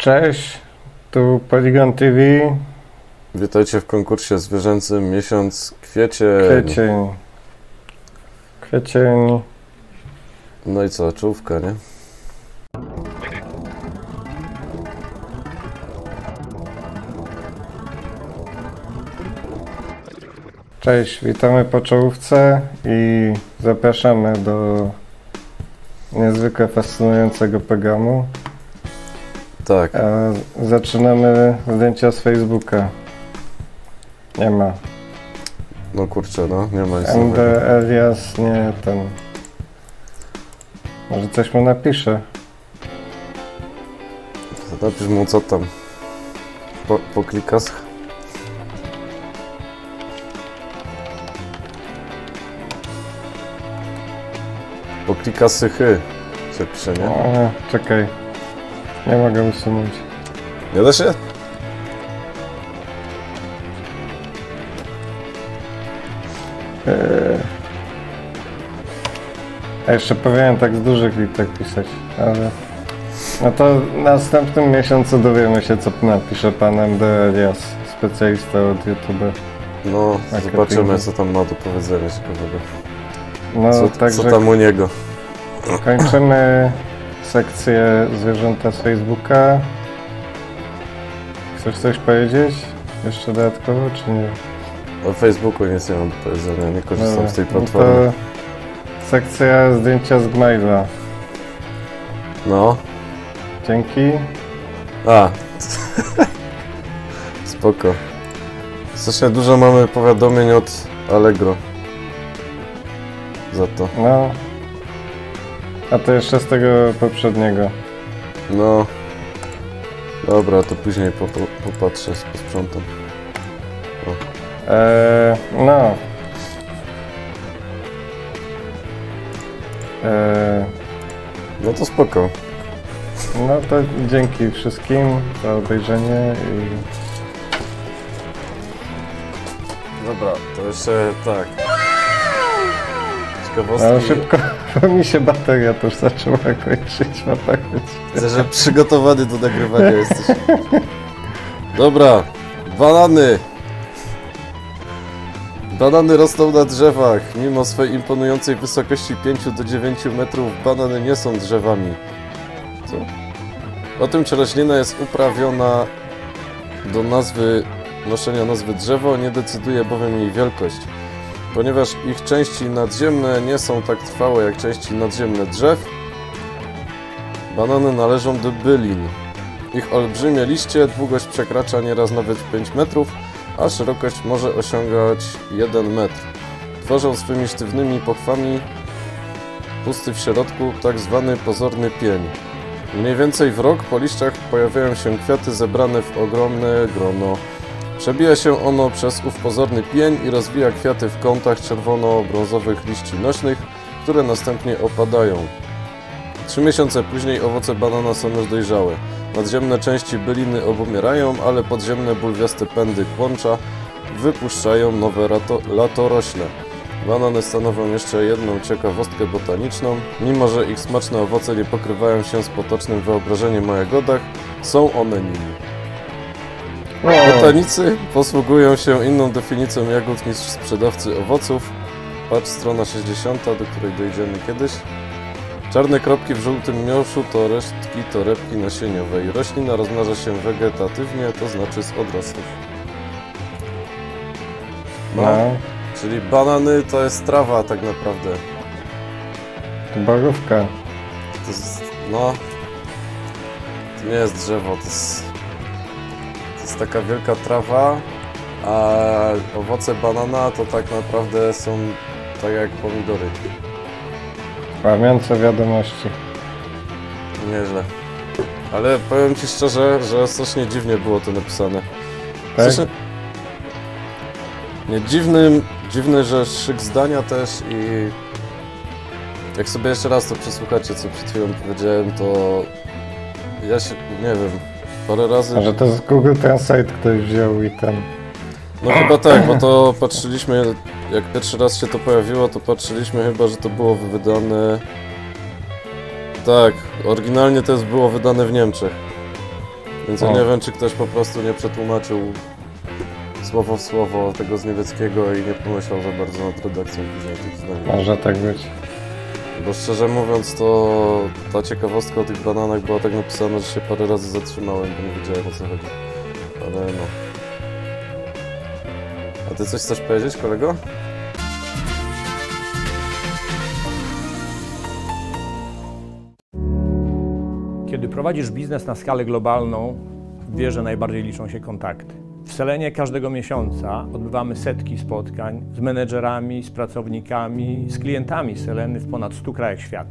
Cześć, tu Polygon TV. Witajcie w konkursie zwierzęcym miesiąc kwiecień. No i co, czołówka, nie? Cześć, witamy po czołówce i zapraszamy do niezwykle fascynującego programu. Tak. Zaczynamy zdjęcia z Facebooka. Nie ma. No kurczę, no, nie ma nic MD nowego. Elias, nie ten. Może coś mu napisze. Napisz mu co tam. Po klikas. Po klikasy się pisze, nie? Czekaj. Nie mogę usunąć. Nie da się? A jeszcze powinienem tak z dużych liter pisać, ale... No to w następnym miesiącu dowiemy się, co napisze pan MD Elias, specjalista od YouTube. No, zobaczymy, co tam ma do powiedzenia ciekawego. No, Co tam u niego? Kończymy sekcję zwierzęta z Facebooka. Chcesz coś powiedzieć? Jeszcze dodatkowo, czy nie? O Facebooku nic nie mam do powiedzenia, nie korzystam z tej platformy. No to sekcja zdjęcia z Gmaila. No. Dzięki. Spoko. Strasznie dużo mamy powiadomień od Allegro. Za to. No. A to jeszcze z tego poprzedniego. No. Dobra, to później popatrzę, posprzątam. No. No to spoko. No to dzięki wszystkim za obejrzenie i... Dobra, to jeszcze tak. Ciekawostki. No szybko, bo mi się bateria też zaczęła kończyć, Widzę, że przygotowany do nagrywania jesteś. Dobra, banany. Banany rosną na drzewach. Mimo swojej imponującej wysokości 5 do 9 metrów, banany nie są drzewami. Co? O tym, czy roślina jest uprawiona do noszenia nazwy drzewo, nie decyduje bowiem jej wielkość. Ponieważ ich części nadziemne nie są tak trwałe jak części nadziemne drzew, banany należą do bylin. Ich olbrzymie liście, długość przekracza nieraz nawet 5 metrów, a szerokość może osiągać 1 metr. Tworzą swymi sztywnymi pochwami pusty w środku, tak zwany pozorny pień. Mniej więcej w rok po liściach pojawiają się kwiaty zebrane w ogromne grono. Przebija się ono przez ów pozorny pień i rozwija kwiaty w kątach czerwono-brązowych liści nośnych, które następnie opadają. 3 miesiące później owoce banana są już dojrzałe. Nadziemne części byliny obumierają, ale podziemne bulwiaste pędy kłącza wypuszczają nowe latorośle. Banany stanowią jeszcze jedną ciekawostkę botaniczną. Mimo że ich smaczne owoce nie pokrywają się z potocznym wyobrażeniem o jagodach, są one nimi. Botanicy posługują się inną definicją jagód niż sprzedawcy owoców. Patrz strona 60, do której dojdziemy kiedyś. Czarne kropki w żółtym miąższu to resztki torebki nasieniowej. Roślina rozmnaża się wegetatywnie, to znaczy z odrostów. No. Czyli banany to jest trawa tak naprawdę. To borówka. To jest, no... To nie jest drzewo, to jest taka wielka trawa, a owoce banana to tak naprawdę są tak jak pomidory. Kłamiące wiadomości. Nieźle. Ale powiem ci szczerze, że strasznie dziwnie było to napisane. Tak? Strasznie... Nie, dziwny, że szyk zdania też i... Jak sobie jeszcze raz to przesłuchacie, co przed chwilą powiedziałem, to... Ja się... nie wiem... Parę razy... Może to z Google Translate ktoś wziął i ten... No chyba tak, bo to patrzyliśmy, jak pierwszy raz się to pojawiło, to patrzyliśmy chyba, że to było wydane... Tak, oryginalnie to było wydane w Niemczech. Więc ja nie wiem, czy ktoś po prostu nie przetłumaczył słowo w słowo tego z niemieckiego i nie pomyślał za bardzo nad redakcją później tych zdań. Może tak być. Bo szczerze mówiąc, to ta ciekawostka o tych bananach była tak napisana, że się parę razy zatrzymałem, bo nie wiedziałem, o co chodzi. Ale no. A ty coś chcesz powiedzieć, kolego? Kiedy prowadzisz biznes na skalę globalną, wiesz, że najbardziej liczą się kontakty. W Selenie każdego miesiąca odbywamy setki spotkań z menedżerami, z pracownikami, z klientami Seleny w ponad 100 krajach świata.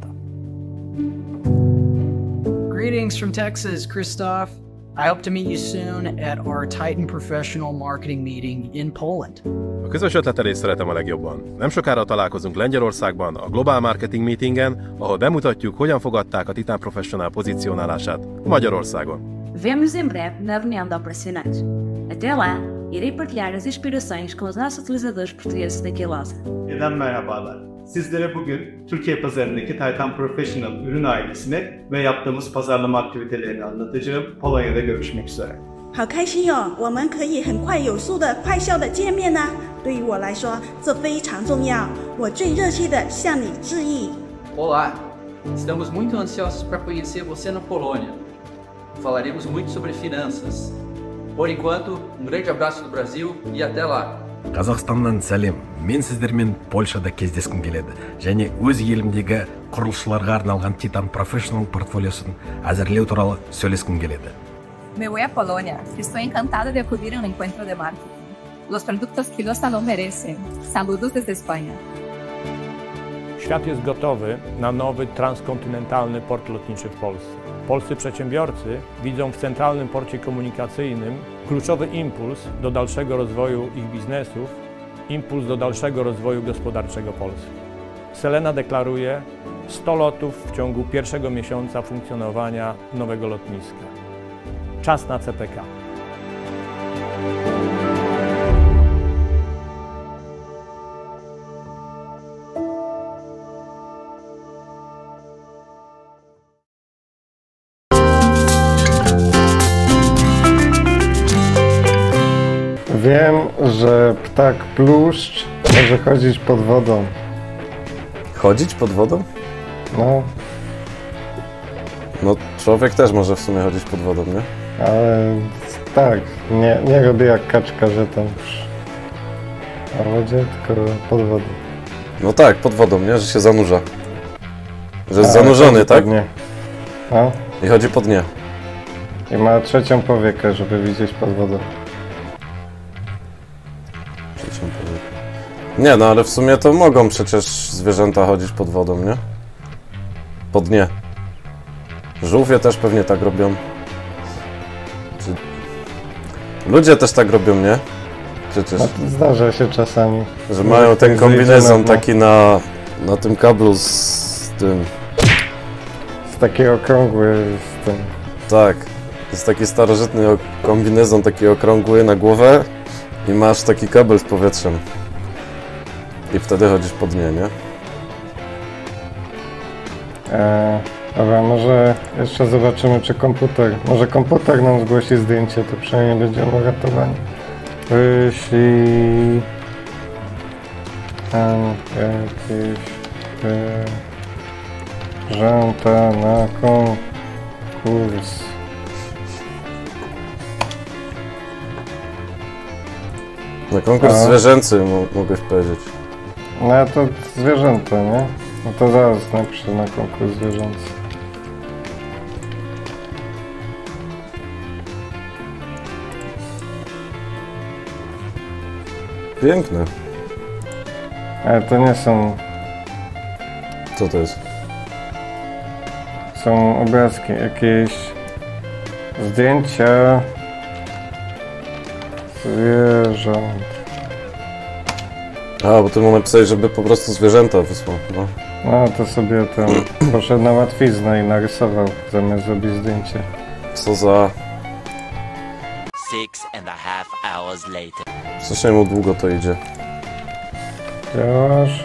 Greetings from Texas, Christoph. I hope to meet you soon at our Titan Professional Marketing Meeting in Poland. A közös ötletelést szeretem a legjobban. Nem sokára találkozunk Lengyelországban, a Global Marketing Meetingen, ahol bemutatjuk, hogyan fogadták a Titan Professional pozícionálását Magyarországon. Vemo-nos em breve na reunião de operacionais. Até lá, irei partilhar as inspirações com os nossos utilizadores portugueses da Quilosa. Yeniden merhabalar. Sizlere bugün Türkiye pazarındaki Titan Professional ürün ailesini ve yaptığımız pazarlama aktivitelerini anlatacağım. Polonya'da görüşmek üzere. 好开心哦！我们可以很快有速的、快效的见面呢。对于我来说，这非常重要。我最热切的向你致意。 Olá, estamos muito ansiosos para conhecer você na Polônia. Falaremos muito sobre finanças. Por enquanto, grande abraço do Brasil e até lá. Қазақстаннан сәлем. Мен сіздермен Польшада кездескім келеді. Және өз елімдегі құрылысшыларға арналған Titan Professional портфолиосын әзірлеу туралы сөйлескім келеді. Me voy a Polonia. Estoy encantada de acudir a un encuentro de marketing. Los productos Quilosa lo merecen. Saludos desde España. Świat jest gotowy na nowy transkontynentalny port lotniczy w Polsce. Polscy przedsiębiorcy widzą w Centralnym Porcie Komunikacyjnym kluczowy impuls do dalszego rozwoju ich biznesów, impuls do dalszego rozwoju gospodarczego Polski. Selena deklaruje 100 lotów w ciągu pierwszego miesiąca funkcjonowania nowego lotniska. Czas na CPK. Wiem, że ptak pluszcz może chodzić pod wodą. Chodzić pod wodą? No, No, człowiek też może w sumie chodzić pod wodą, nie? ale tak, nie robię jak kaczka, że tam na wodzie, tylko pod wodą. No tak, pod wodą, nie? Że się zanurza. Że jest Ale zanurzony, chodzi tak? pod nie. No, I chodzi pod nie. i ma trzecią powiekę, żeby widzieć pod wodą. Nie, no ale w sumie to mogą przecież zwierzęta chodzić pod wodą, nie? Pod nie. Żółwie też pewnie tak robią. Ludzie też tak robią, nie? Przecież. No, zdarza się czasami. Że mają ten kombinezon taki na tym kablu z tym. Z takiego okrągły, z tym. Tak. Jest taki starożytny kombinezon, taki okrągły na głowę i masz taki kabel z powietrzem. I wtedy chodzisz pod nie, nie? Dobra, może jeszcze zobaczymy, czy może komputer nam zgłosi zdjęcie, to przynajmniej będziemy uratowani. Wyślij tam jakieś zwierzęta na konkurs. Na konkurs zwierzęcy mogłeś powiedzieć. No to zwierzęta, nie? No to zaraz napiszę na konkurs zwierzęcy. Piękne. Ale to nie są... Co to jest? Są obrazki, jakieś zdjęcia zwierząt. A, bo ty mu napisałeś, żeby po prostu zwierzęta wysłał, no. No to sobie tam poszedł na łatwiznę i narysował, zamiast zrobić zdjęcie. Co za... 6.5 hours later. Strasznie mu długo to idzie. Działasz?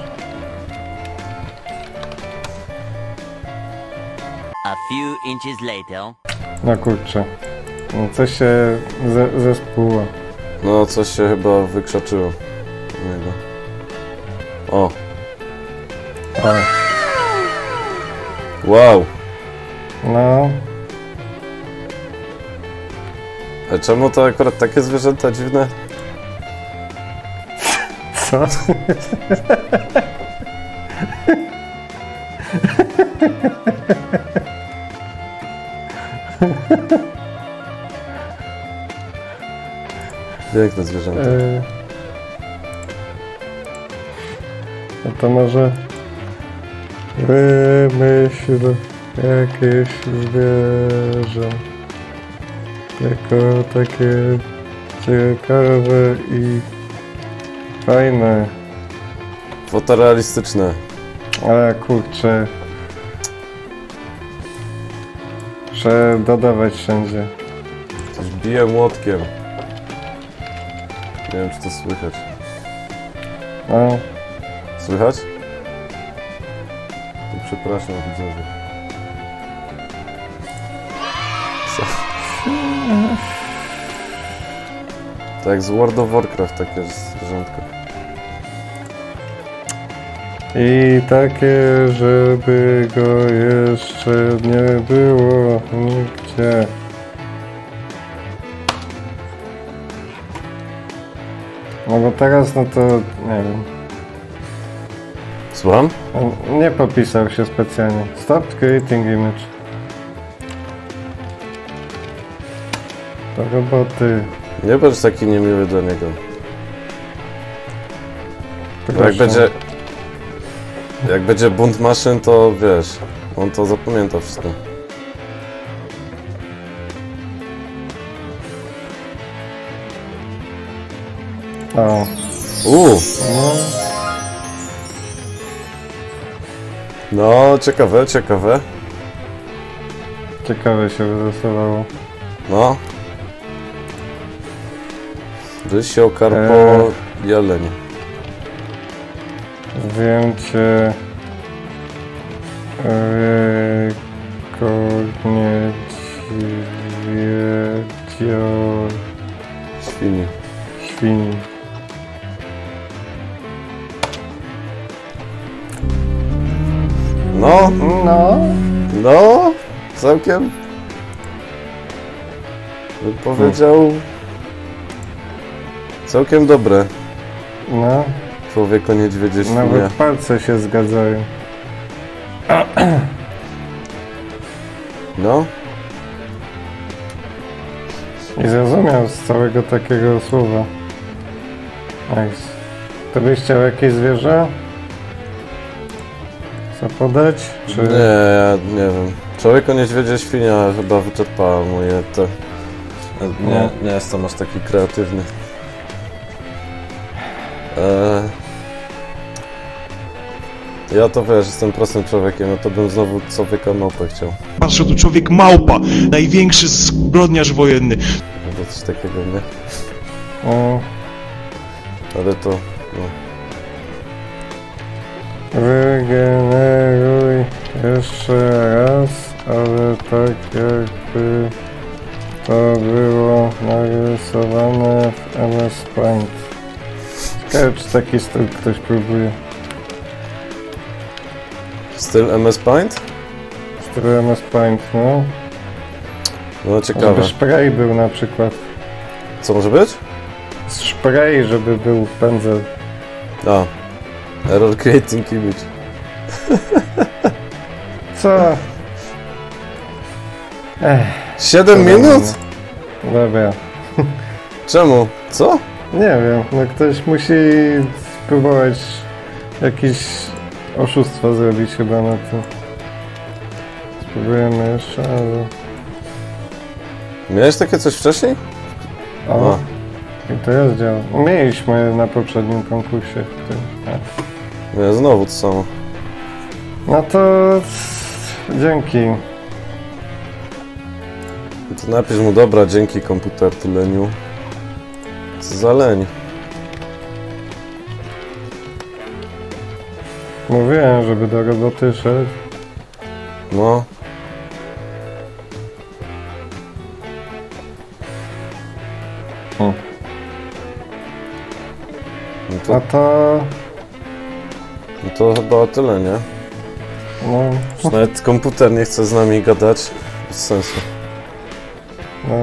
A few inches later. No kurczę. No coś się zespóło. No, coś się chyba wykrzaczyło u niego. O! O. Wow! No. A czemu to akurat takie zwierzęta dziwne? Co? Piękne zwierzęta. No to może wymyśl jakieś zwierzę. Tylko takie ciekawe i fajne. Fotorealistyczne. Ale kurczę. Muszę dodawać wszędzie. Coś bije młotkiem. Nie wiem, czy to słychać. No. Słychać? To przepraszam, widzowie. Co? Tak jak z World of Warcraft, takie zwierzątko. I takie, żeby go jeszcze nie było nigdzie. No bo teraz, no to nie wiem. Słucham? Nie popisał się specjalnie. Stop creating image. To roboty. Nie bądź taki niemiły dla niego. Proszę. Jak będzie bunt maszyn, to wiesz, on to zapamięta wszystko. O. No, ciekawe, ciekawe. Ciekawe się wylosowało. No. Rysio, karpo, jeleń. Zdjęcie świni. No, całkiem bym powiedział całkiem dobre. No. Człowieko niedźwiedzie świnia. Nawet palce się zgadzają. No. I zrozumiał z całego takiego słowa. Nice. To byś chciał jakieś zwierzę? Co podać? Czy... Nie wiem. Człowieko niedźwiedzie świnia chyba wyczerpała moje te... Nie jestem aż taki kreatywny. Ja to wiesz, jestem prostym człowiekiem, no to bym znowu człowieka małpę chciał. Patrzę, tu człowiek małpa, największy zbrodniarz wojenny. Albo coś takiego, nie? O. Ale to, no. Wygeneruj jeszcze raz, ale tak jakby to było narysowane w MS Paint. Ciekawe, czy taki styl ktoś próbuje. Styl MS Paint? Styl MS Paint, no. No ciekawe. Żeby spray był na przykład. Co może być? Spray, żeby był pędzel. A. Error creating image. Co? 7 minut? Dobra. Czemu? Co? Nie wiem, no ktoś musi spróbować jakieś oszustwo zrobić chyba na to. Spróbujemy jeszcze, ale... Miałeś takie coś wcześniej? O. I to jest działa. Mieliśmy na poprzednim konkursie. Nie, znowu to samo. No to... dzięki. To napisz mu, dobra, dzięki komputer, ty leniu. Co za leń. Mówiłem, żeby do roboty szedł. No. No to... No to chyba tyle, nie? No. Już nawet komputer nie chce z nami gadać. Bez sensu. No.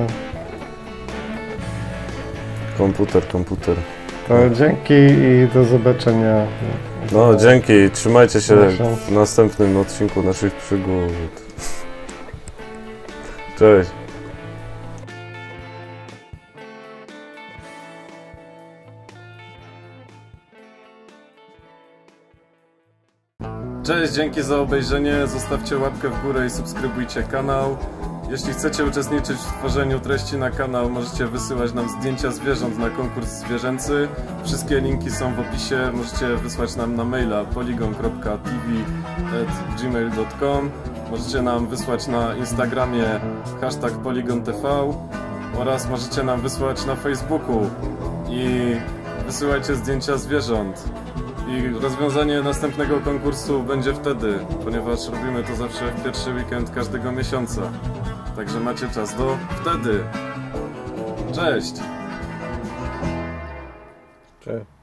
Komputer. To dzięki i do zobaczenia. No, dzięki. Trzymajcie się w następnym odcinku naszych przygód. Cześć. Cześć, dzięki za obejrzenie. Zostawcie łapkę w górę i subskrybujcie kanał. Jeśli chcecie uczestniczyć w tworzeniu treści na kanał, możecie wysyłać nam zdjęcia zwierząt na konkurs zwierzęcy. Wszystkie linki są w opisie. Możecie wysłać nam na maila polygon.tv@gmail.com. Możecie nam wysłać na Instagramie #PolygonTV oraz możecie nam wysłać na Facebooku i wysyłajcie zdjęcia zwierząt. I rozwiązanie następnego konkursu będzie wtedy, ponieważ robimy to zawsze w pierwszy weekend każdego miesiąca. Także macie czas do wtedy. Cześć! Cześć.